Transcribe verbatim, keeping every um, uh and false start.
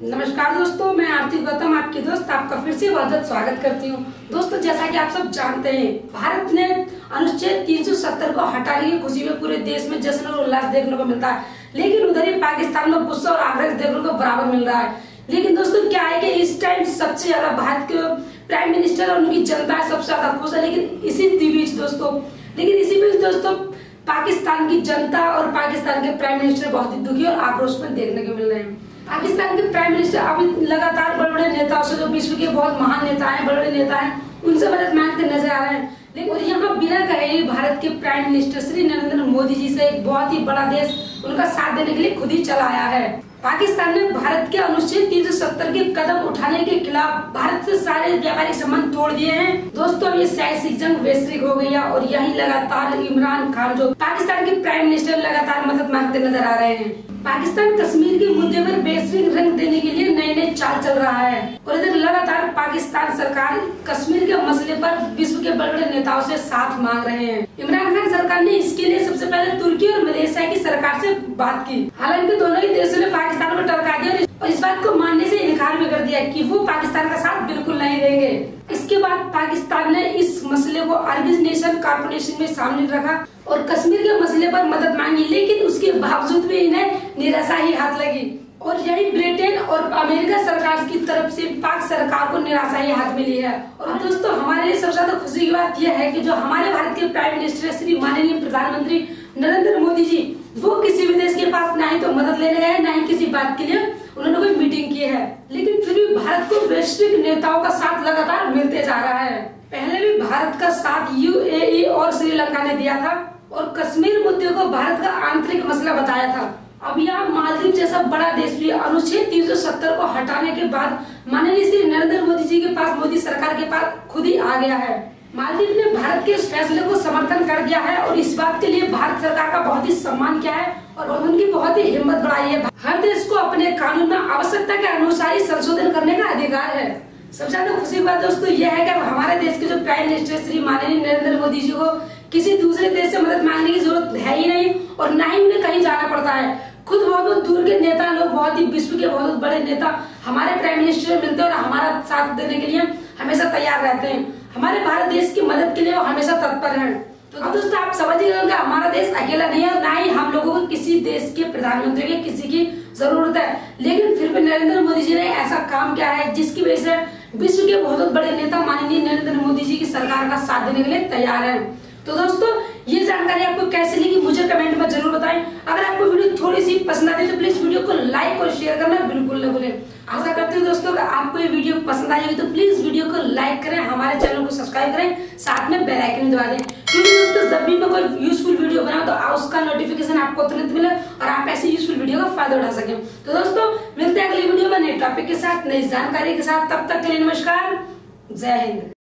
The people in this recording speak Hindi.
नमस्कार दोस्तों, मैं आरती गौतम आपकी दोस्त आपका फिर से बहुत बहुत स्वागत करती हूँ। दोस्तों, जैसा कि आप सब जानते हैं, भारत ने अनुच्छेद तीन सौ सत्तर को हटाने की खुशी में पूरे देश में जश्न और उल्लास देखने को मिलता है, लेकिन उधर ही पाकिस्तान में गुस्सा और आग्रह देखने को बराबर मिल रहा है। लेकिन दोस्तों, क्या है कि इस टाइम सबसे ज्यादा भारत के प्राइम मिनिस्टर और उनकी जनता सबसे ज्यादा खुश है, लेकिन इसी बीच दोस्तों लेकिन इसी बीच दोस्तों पाकिस्तान की जनता और पाकिस्तान के प्राइम मिनिस्टर बहुत ही दुखी और आक्रोश में देखने को मिल रहे हैं। पाकिस्तान के प्राइम मिनिस्टर अभी लगातार बड़े बड़े नेताओं से, जो विश्व के बहुत महान नेता हैं, बड़े बड़े नेता हैं, उनसे मदद मांगते नजर आ रहे हैं। लेकिन यहाँ बिना कहे भारत के प्राइम मिनिस्टर श्री नरेंद्र मोदी जी से एक बहुत ही बड़ा देश उनका साथ देने के लिए खुद ही चला आया है। पाकिस्तान ने भारत के अनुच्छेद तीन सौ सत्तर के कदम उठाने के खिलाफ भारत से सारे व्यापारिक संबंध तोड़ दिए हैं। दोस्तों, ये सियासी जंग वैश्विक हो गई है और यही लगातार इमरान खान, जो पाकिस्तान के प्राइम मिनिस्टर, लगातार मदद मांगते नजर आ रहे हैं। पाकिस्तान कश्मीर के मुद्दे पर वैश्विक रंग देने के लिए नए नए चाल चल रहा है और इधर लगातार पाकिस्तान सरकार कश्मीर के मसले पर विश्व के बड़े बड़े नेताओं से साथ मांग रहे हैं। इमरान खान सरकार ने इसके लिए सबसे पहले तुर्की और मलेशिया की सरकार से बात की। हालांकि दोनों ही देशों ने पाकिस्तान को टरका दिया और इस बात को मानने से इनकार भी कर दिया कि वो पाकिस्तान का साथ बिल्कुल नहीं देंगे। इसके बाद पाकिस्तान ने इस मसले को अरब नेशन कॉर्पोरेशन में शामिल रखा और कश्मीर के मसले पर मदद मांगी, लेकिन उसके बावजूद भी इन्हें निराशा ही हाथ लगी और यही ब्रिटेन और अमेरिका सरकार की तरफ से पाक सरकार को निराशा ही हाथ मिली है। और दोस्तों, हमारे लिए सबसे ज्यादा खुशी की बात यह है कि जो हमारे भारत के प्राइम मिनिस्टर श्री माननीय प्रधानमंत्री नरेंद्र मोदी जी, वो किसी भी देश के पास ना ही तो मदद लेने गए, ना ही किसी बात के लिए उन्होंने कोई मीटिंग की है, लेकिन फिर भी भारत को वैश्विक नेताओं का साथ लगातार मिलते जा रहा है। पहले भी भारत का साथ यूएई और श्रीलंका ने दिया था और कश्मीर मुद्दे को भारत का आंतरिक मसला बताया था। अब यहाँ मालदीव जैसा बड़ा देश भी अनुच्छेद तीन सौ सत्तर को हटाने के बाद माननीय श्री नरेंद्र मोदी जी के पास, मोदी सरकार के पास खुद ही आ गया है। मालदीव ने भारत के इस फैसले को समर्थन कर दिया है और इस बात के लिए भारत सरकार का बहुत ही सम्मान किया है और उनकी बहुत ही हिम्मत बढ़ाई है। हर देश को अपने कानून में आवश्यकता के अनुसार ही संशोधन करने का अधिकार है। सबसे ज्यादा खुशी की बात दोस्तों यह है कि हमारे देश के जो प्राइम मिनिस्टर श्री माननीय नरेंद्र मोदी जी को किसी दूसरे देश से मदद मांगने की जरूरत है ही नहीं और न ही उन्हें कहीं जाना पड़ता है। खुद बहुत बहुत दूर के नेता लोग, बहुत ही विश्व के बहुत बड़े नेता हमारे प्राइम मिनिस्टर मिलते हैं और हमारा साथ देने के लिए हमेशा तैयार रहते हैं। हमारे भारत देश की मदद के लिए वो हमेशा तत्पर हैं। तो अब दोस्तों, आप समझिएगा कि हमारा देश अकेला नहीं है, ना ही हम लोगों को किसी देश के प्रधानमंत्री के किसी की जरूरत है, लेकिन फिर भी नरेंद्र मोदी जी ने ऐसा काम किया है जिसकी वजह से विश्व के बहुत बड़े नेता माननीय नरेंद्र मोदी जी की सरकार का साथ देने के लिए तैयार है। तो दोस्तों, ये जानकारी आपको कैसी लगी मुझे कमेंट में जरूर बताएं। अगर आपको वीडियो थोड़ी सी पसंद आती है तो प्लीज वीडियो को लाइक और शेयर करना बिल्कुल न भूलें। आशा करती हूँ दोस्तों कि आपको ये वीडियो पसंद आई होगी तो प्लीज वीडियो को लाइक करें, हमारे चैनल को सब्सक्राइब करें, साथ में बेल आइकन दबा दें, क्योंकि दोस्तों जब भी मैं कोई यूजफुल वीडियो बनाऊं तो उसका नोटिफिकेशन आपको तुरंत मिले और आप ऐसी यूजफुल वीडियो का फायदा उठा सकें। तो दोस्तों, मिलते हैं अगली वीडियो में नए टॉपिक के साथ, नई जानकारी के साथ। तब तक के लिए नमस्कार, जय हिंद।